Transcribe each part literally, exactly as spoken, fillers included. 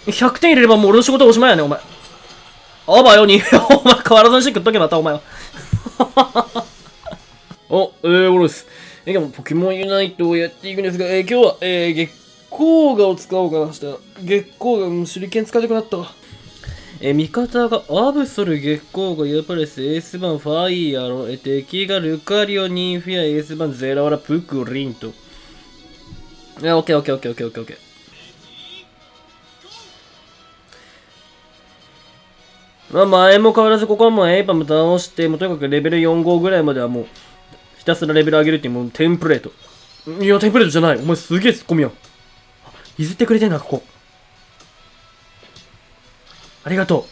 ひゃくてん入れればもう俺の仕事おしまいやね、お前。あばよに、お前変わらずにして食っとけまた、お前は。お、えー、おろです。えー、今日もポケモンユナイトをやっていくんですが、えー、今日は、えー、月光河を使おうかなした。月光河、もう手裏剣使いたくなったわ。えー、味方がアブソル、月光河、ユーパレス、エースバン、ファイヤロ、えー、敵がルカリオ、ニンフィア、エースバン、ゼラワラ、プクリンと。いや、オッケーオッケーオッケーオッケーオッケーオッケー。まあ前も変わらずここはもうエイパム倒して、もうとにかくレベルよん、ごぐらいまではもう、ひたすらレベル上げるっていうもうテンプレート。いや、テンプレートじゃない。お前すげえツッコミやん。譲ってくれてんな、ここ。ありがと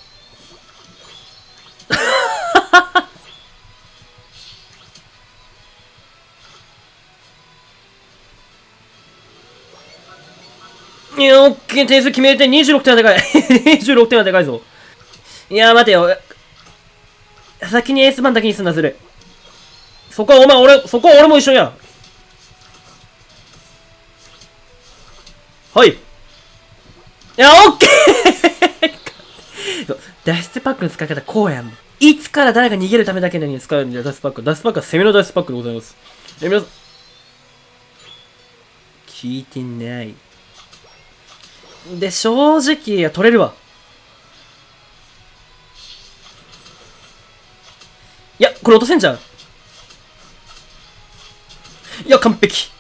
う。いや、オッケー、点数決めてにじゅうろくてんはでかい。にじゅうろくてんはでかいぞ。いや、待てよ。先にエースバンだけにすんな、ずる。そこはお前、俺、そこは俺も一緒やん。はい。いや、オッケー脱出パックの使い方、こうやん。いつから誰が逃げるためだけに使うんだよ、脱出パック。脱出パックは攻めの脱出パックでございます。え、皆さん。聞いてない。で、正直、いや、取れるわ。いや、これ落とせんじゃん。いや、完璧。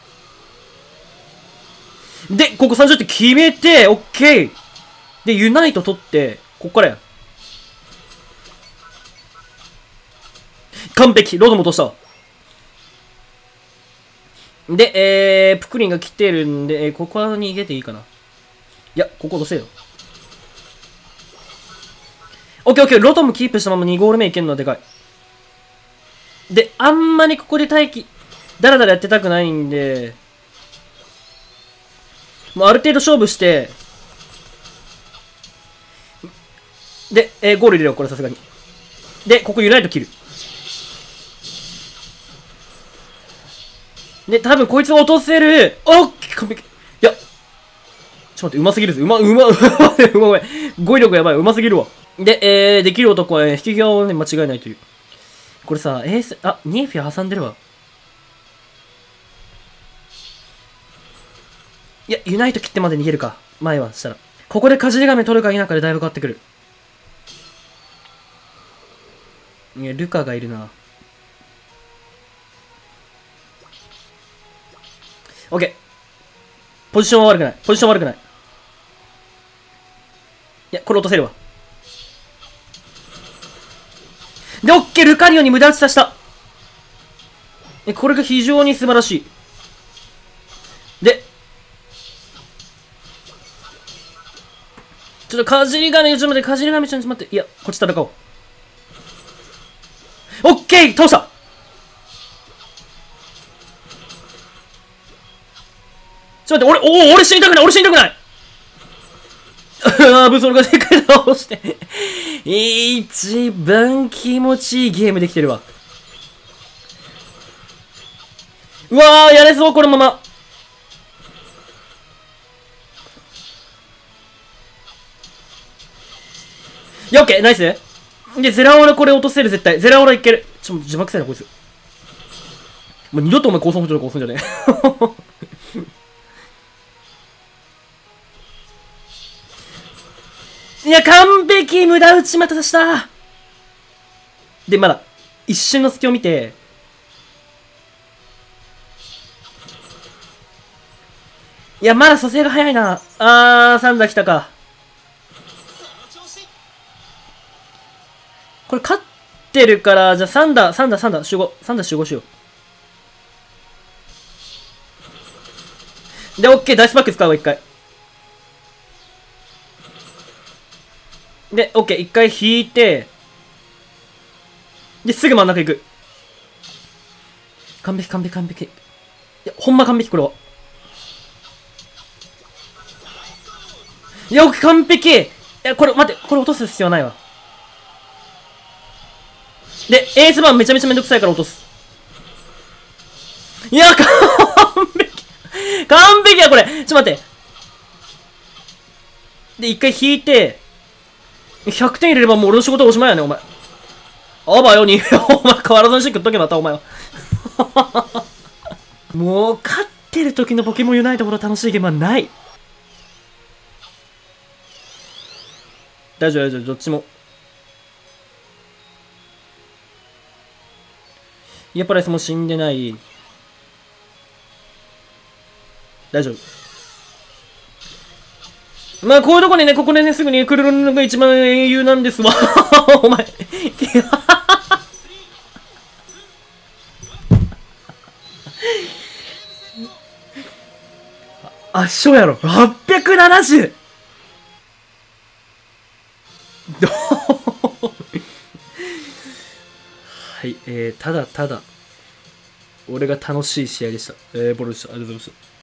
で、ここさんじゅうって決めて、オッケー。で、ユナイト取って、こっからや。完璧。ロードも落としたわ。で、えー、プクリンが来てるんで、えー、ここは逃げていいかな。いや、ここ落とせよ。オッケーオッケー。ロトムキープしたままにゴール目いけるのはでかい。で、あんまりここで待機、だらだらやってたくないんで、もうある程度勝負して、で、えー、ゴール入れろ、これさすがに。で、ここユナイト切る。で、多分こいつを落とせる。オッケー、完璧。いや、ちょっと待って、うますぎるぞ。うま、うま、うま、うま、語彙力やばい。うますぎるわ。で、えー、できる男は、えー、引き際をね、間違いないという。これさ、エース、あ、ニーフィア挟んでるわ。いや、ユナイト切ってまで逃げるか。前はしたら。ここでかじり亀取るか否かでだいぶ変わってくる。いや、ルカがいるな。オッケー。ポジションは悪くない。ポジションは悪くない。いや、これ落とせるわ。で、オッケー、ルカリオに無駄打ちさせた。え、これが非常に素晴らしい。で、ちょっとかじり亀、ちょっと待って、かじり亀ちゃん、ちょっと待って。いや、こっち戦おう。オッケー、倒した。ちょっと待って、俺、おお、俺死にたくない、俺死にたくない。ああ、ブソルがでかい倒して。一番気持ちいいゲームできてるわ。うわー、やれそう、このまま。いや、オッケー、ナイス。で、ゼラオラこれ落とせる、絶対。ゼラオラいける。ちょっと自爆せな、こいつ。もう二度とお前高速補助で殺すんじゃねえ。いや、完璧無駄打ちまたした。で、まだ、一瞬の隙を見て、いや、まだ蘇生が早いな。あー、サンダー来たか。これ勝ってるから、じゃあサンダー、サンダー、サンダー、集合。サンダー集合しよう。で、オッケー、ダイスパック使うわ、一回。で、オッケー、一回引いて、で、すぐ真ん中行く。完璧、完璧、完璧。いや、ほんま完璧、これは。いや、完璧。いや、これ、待って、これ落とす必要ないわ。で、エースバンめちゃめちゃめんどくさいから落とす。いや、完璧。完璧や、これ。ちょっと待って。 で、一回引いて、ひゃくてん入れればもう俺の仕事おしまいやね、お前。あばよに、お前変わらずにして食っとけまた、お前は。もう、勝ってる時のポケモンユナイトほど楽しいゲームはない。大丈夫、大丈夫、どっちも。やっぱりもう死んでない。大丈夫。まあ、こういうとこにね、ここでね、すぐに来るのが一番英雄なんですわ。お前。圧勝やろ。はっぴゃくななじゅう! はい、えー、ただただ、俺が楽しい試合でした。えー、ボロでした。ありがとうございました。